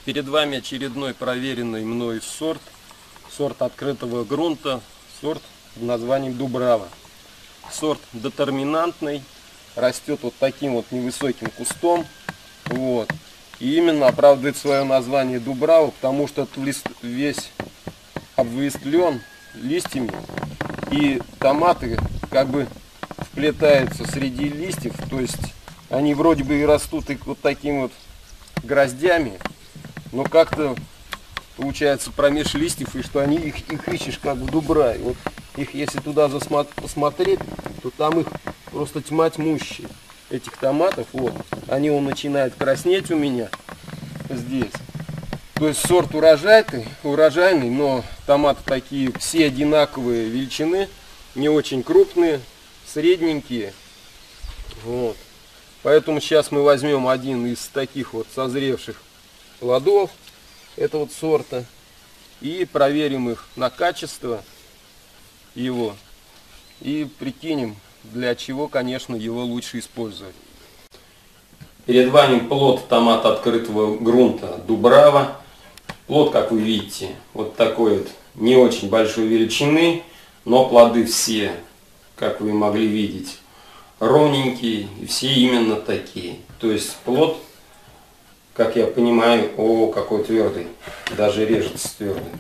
Перед вами очередной проверенный мной сорт. Сорт открытого грунта. Сорт под названием Дубрава. Сорт детерминантный. Растет вот таким вот невысоким кустом. Вот. И именно оправдывает свое название Дубрава, потому что этот лист весь обвестлен листьями. И томаты как бы вплетаются среди листьев. То есть они вроде бы и растут и вот такими вот гроздями. Но как-то получается промеж листьев, и что они их ищешь как в Дубраве. Вот их, если туда посмотреть, то там их просто тьма тьмущая. Этих томатов, вот, они начинают краснеть у меня здесь. То есть сорт урожайный, но томаты такие все одинаковые величины, не очень крупные, средненькие. Вот. Поэтому сейчас мы возьмем один из таких вот созревших плодов этого сорта и проверим их на качество его и прикинем, для чего, конечно, его лучше использовать. Перед вами плод томата открытого грунта Дубрава. Плод, как вы видите, вот такой вот не очень большой величины, но плоды все, как вы могли видеть, ровненькие и все именно такие. То есть плод, как я понимаю, какой твердый, даже режется твердый.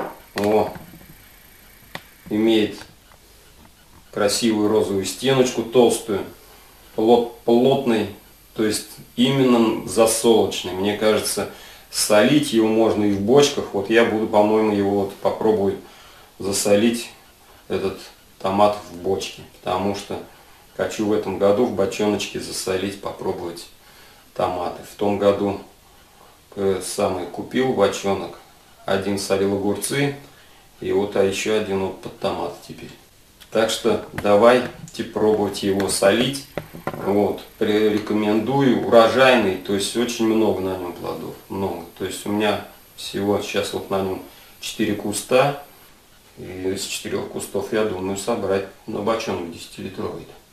Имеет красивую розовую стеночку толстую, плотный, то есть именно засолочный. Мне кажется, солить его можно и в бочках. Вот я буду, по-моему, его попробую засолить, этот томат, в бочке, потому что хочу в этом году в бочоночке засолить, попробовать томаты. В том году купил бочонок, один солил огурцы, и а еще один под томат теперь. Так что давайте пробовать его солить. Рекомендую. Урожайный, то есть очень много на нем плодов. Много. То есть у меня всего сейчас на нем 4 куста. И из 4 кустов я думаю собрать на бочонок 10-литровый.